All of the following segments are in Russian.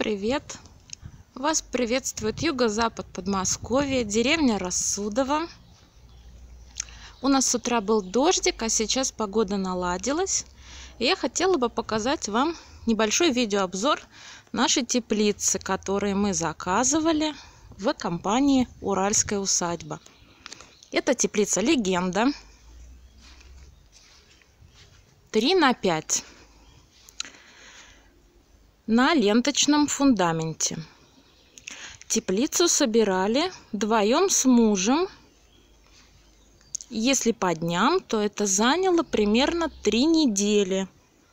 привет! Вас приветствует юго-запад Подмосковья, деревня Рассудово. У нас с утра был дождик, а сейчас погода наладилась. И я хотела бы показать вам небольшой видеообзор нашей теплицы, которую мы заказывали в компании «Уральская усадьба». Это теплица «Легенда» 3×5 на ленточном фундаменте. Теплицу собирали вдвоем с мужем. Если по дням, то это заняло примерно 3 недели.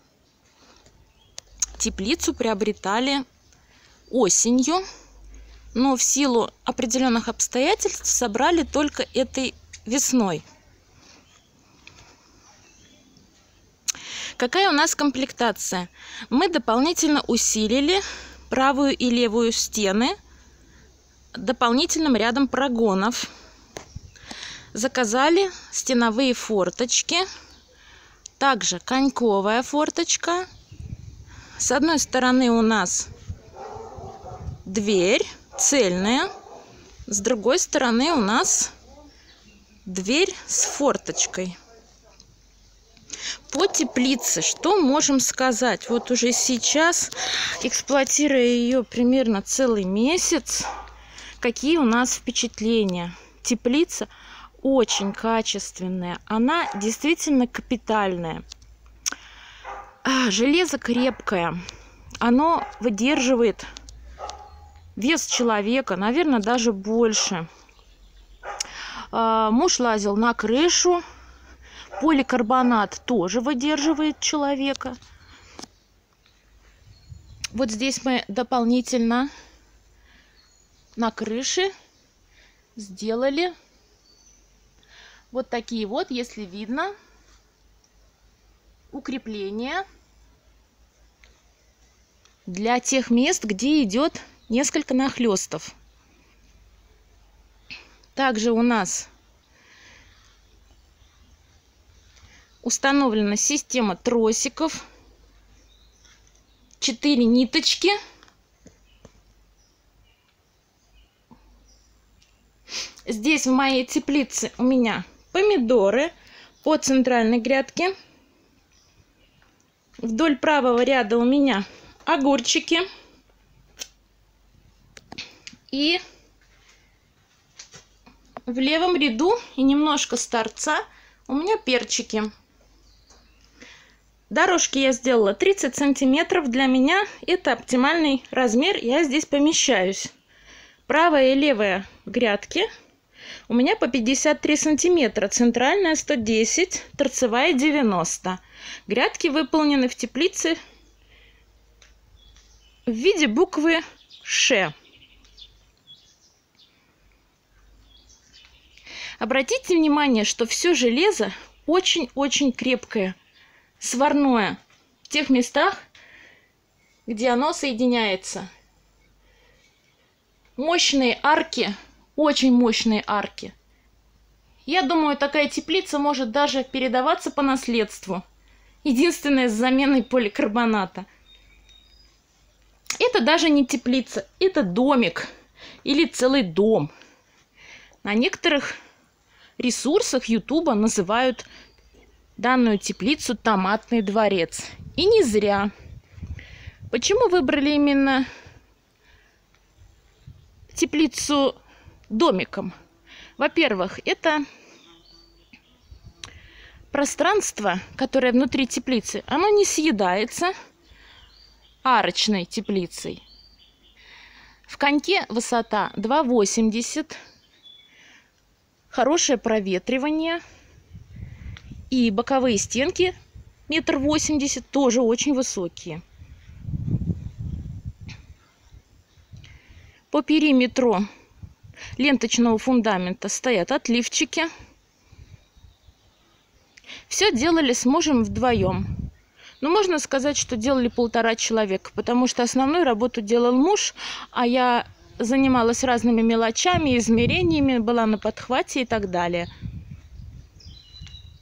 Теплицу приобретали осенью, но в силу определенных обстоятельств собрали только этой весной. Какая у нас комплектация? Мы дополнительно усилили правую и левую стены дополнительным рядом прогонов. Заказали стеновые форточки, также коньковая форточка. С одной стороны у нас дверь цельная, с другой стороны у нас дверь с форточкой. По теплице что можем сказать? Вот уже сейчас, эксплуатируя ее примерно целый месяц, какие у нас впечатления? Теплица очень качественная, она действительно капитальная. Железо крепкое, оно выдерживает вес человека, наверное, даже больше. Муж лазил на крышу. Поликарбонат тоже выдерживает человека. Вот здесь мы дополнительно на крыше сделали вот такие вот, если видно, укрепления для тех мест, где идет несколько нахлестов. Также у нас установлена система тросиков, 4 ниточки. Здесь в моей теплице у меня помидоры по центральной грядке. Вдоль правого ряда у меня огурчики. И в левом ряду и немножко с торца у меня перчики. Дорожки я сделала 30 сантиметров. Для меня это оптимальный размер. Я здесь помещаюсь. Правая и левая грядки у меня по 53 сантиметра. Центральная 110, торцевая 90. Грядки выполнены в теплице в виде буквы «Ш». Обратите внимание, что все железо очень-очень крепкое, сварное в тех местах, где оно соединяется. Мощные арки, очень мощные арки. Я думаю, такая теплица может даже передаваться по наследству. Единственное, с заменой поликарбоната. Это даже не теплица, это домик или целый дом. На некоторых ресурсах Ютуба называют данную теплицу «Томатный дворец». И не зря. Почему выбрали именно теплицу домиком? Во-первых, это пространство, которое внутри теплицы, оно не съедается арочной теплицей. В коньке высота 2,80, хорошее проветривание. И боковые стенки 1,80 м тоже очень высокие. По периметру ленточного фундамента стоят отливчики. Все делали с мужем вдвоем. Но можно сказать, что делали 1,5 человека, потому что основную работу делал муж, а я занималась разными мелочами, измерениями, была на подхвате и так далее.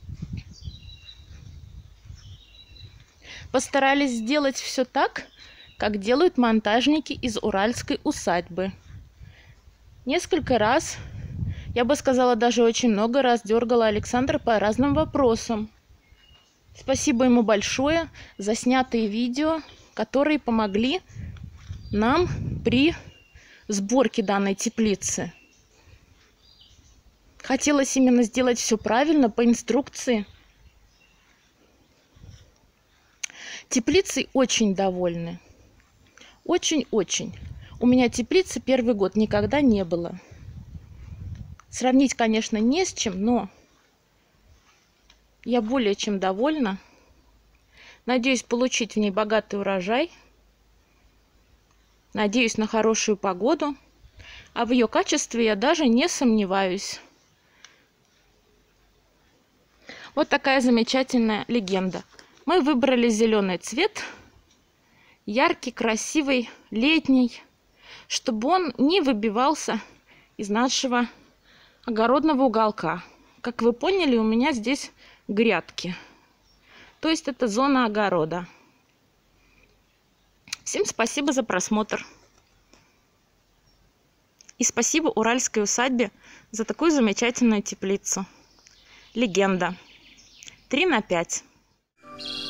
Постарались сделать все так, как делают монтажники из уральской усадьбы. Несколько раз, я бы сказала, даже очень много раз дергала Александра по разным вопросам. Спасибо ему большое за снятые видео, которые помогли нам при сборке данной теплицы. Хотелось именно сделать все правильно, по инструкции. Теплицей очень довольны. Очень-очень. У меня теплицы первый год никогда не было. Сравнить, конечно, не с чем, но я более чем довольна. Надеюсь получить в ней богатый урожай. Надеюсь на хорошую погоду. А в ее качестве я даже не сомневаюсь. Вот такая замечательная легенда. Мы выбрали зеленый цвет. Яркий, красивый, летний. Чтобы он не выбивался из нашего огородного уголка. Как вы поняли, у меня здесь грядки. То есть это зона огорода. Всем спасибо за просмотр. И спасибо уральской усадьбе за такую замечательную теплицу. Легенда. 3 на 5.